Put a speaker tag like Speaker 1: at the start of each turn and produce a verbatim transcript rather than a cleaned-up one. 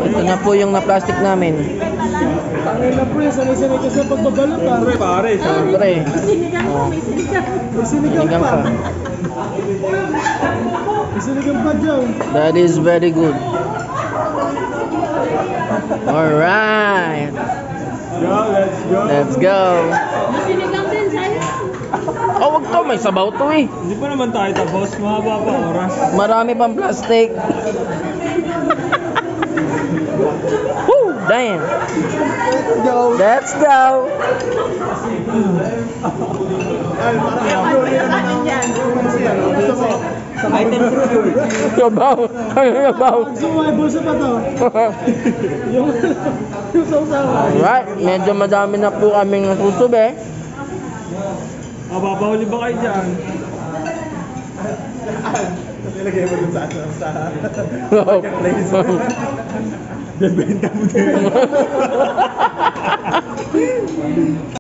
Speaker 1: Ito na po yung na-plastic namin.
Speaker 2: Tangin na po yung sanay-sanay ka sa pagbabalot ha.
Speaker 3: Pare, pare.
Speaker 1: Siyempre.
Speaker 4: Sinigang ko, may sinigang.
Speaker 2: May sinigang
Speaker 1: Sinigang
Speaker 2: pa.
Speaker 1: pa.
Speaker 2: May sinigang pa dyan.
Speaker 1: That is very good. Alright.
Speaker 3: Go, let's go.
Speaker 1: Let's go.
Speaker 4: May sinigang din sa'yo.
Speaker 1: Oh, wag to. May sabaw to eh.
Speaker 3: Hindi pa naman tayo tapos. Mahaba pa oras.
Speaker 1: Marami pang plastic. Woo! Damn.
Speaker 2: Let's go.
Speaker 1: Let's go.
Speaker 3: Item secured.
Speaker 1: Sabaw. Ay, sabaw.
Speaker 2: Survival sa pa to. Yung yung sausawa.
Speaker 1: Alright. Medyo madami na po kaming nasusub eh.
Speaker 3: Mababahuli ba kayo dyan?
Speaker 2: Nilagay mo dun sa ano sa
Speaker 1: Wow.
Speaker 3: Bebenta mo din.